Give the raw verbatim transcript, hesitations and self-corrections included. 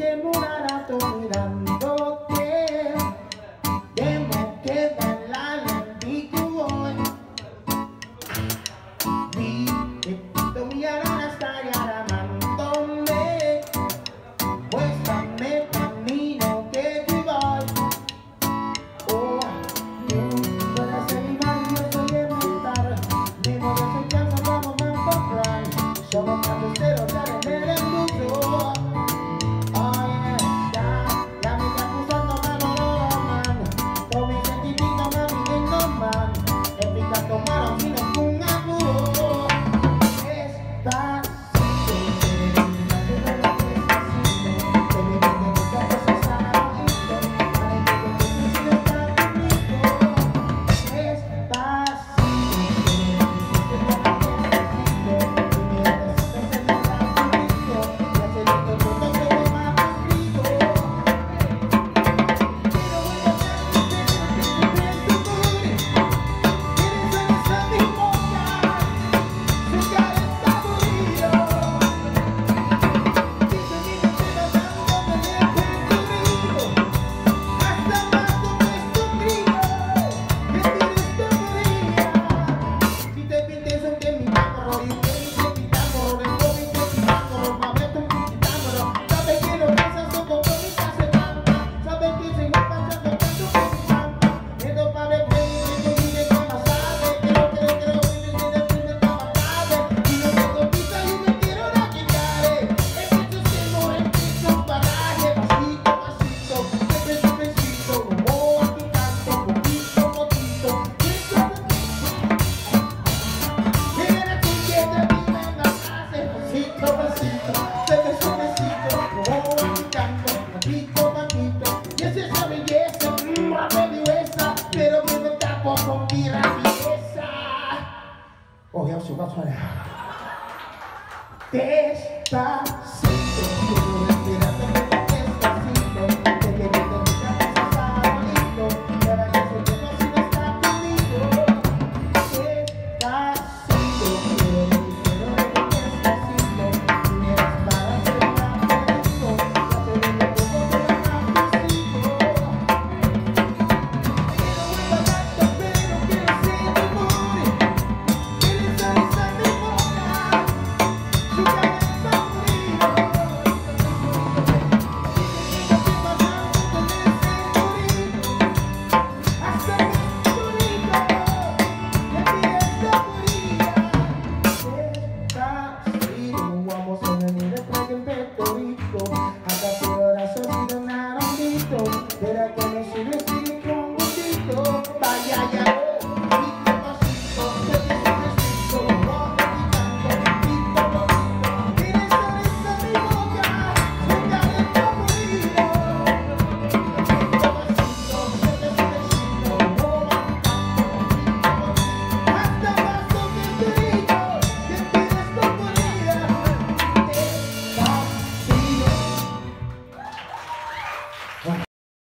en un rato mirándote. Demo queda en la lentitud. Vi que tu mirada estaría amándome. Muéstrame el camino que yo voy. Oh, tú puedes ser mi mal, yo soy el militar. Demo de su casa, vamos a encontrar. Somos capusteros, ya en el embudo. Oh, yeah, so that's what I have. Despacito.